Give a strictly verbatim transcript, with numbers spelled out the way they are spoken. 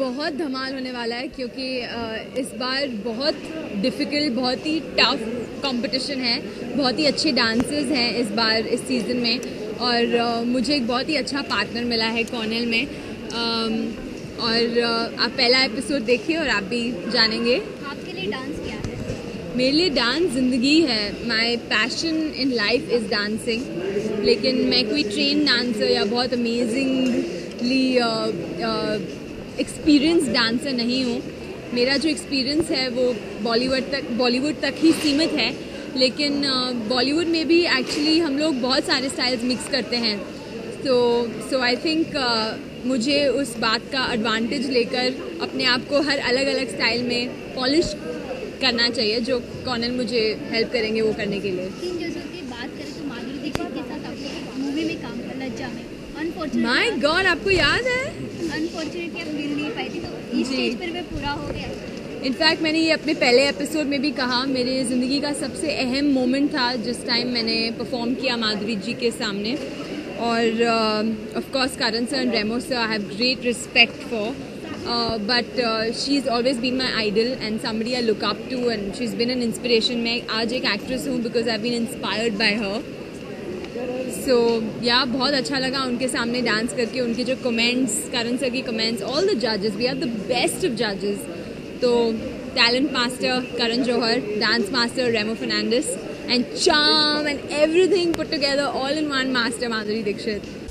बहुत धमाल होने वाला है क्योंकि इस बार बहुत डिफ़िकल्ट, बहुत ही टफ कंपटीशन है। बहुत ही अच्छे डांसर्स हैं इस बार इस सीज़न में और मुझे एक बहुत ही अच्छा पार्टनर मिला है कॉर्नेल में। और आप पहला एपिसोड देखिए और आप भी जानेंगे। आपके लिए डांस क्या है? मेरे लिए डांस ज़िंदगी है। My passion in life is dancing. लेकिन मैं कोई ट्रेन डांसर या बहुत अमेजिंगली एक्सपीरियंस डांसर नहीं हूँ। मेरा जो एक्सपीरियंस है वो बॉलीवुड तक बॉलीवुड तक ही सीमित है। लेकिन बॉलीवुड uh, में भी एक्चुअली हम लोग बहुत सारे स्टाइल्स मिक्स करते हैं। तो सो आई थिंक मुझे उस बात का एडवांटेज लेकर अपने आप को हर अलग अलग स्टाइल में पॉलिश करना चाहिए, जो कॉर्नेल मुझे हेल्प करेंगे वो करने के लिए। तीन जजों की बात करें तो माधुरी दीक्षित के साथ आपने मूवी में काम किया लज्जा में। अनफॉर्चुनेटली माय गॉड, आपको याद है? अनफॉर्चुनेटली आप मिल नहीं पाई थी, तो इस स्टेज पर वे पूरा हो गया। इनफैक्ट मैंने ये अपने पहले एपिसोड में भी कहा, मेरे ज़िंदगी का सबसे अहम मोमेंट था जिस टाइम मैंने परफॉर्म किया माधुरी जी के सामने। और of course Karan sir and Remo sir I have great respect for, but she is always been my idol and somebody I look up to and she is been an inspiration. मैं आज एक actress हूँ because I been inspired by her. So yeah बहुत अच्छा लगा उनके सामने dance करके। उनके जो कमेंट्स, करण सर की कमेंट्स, ऑल द जजेस, we are the best of जजेस। तो talent master Karan Johar, dance master Remo Fernandes, and charm and everything put together all in one master, Madhuri Dixit.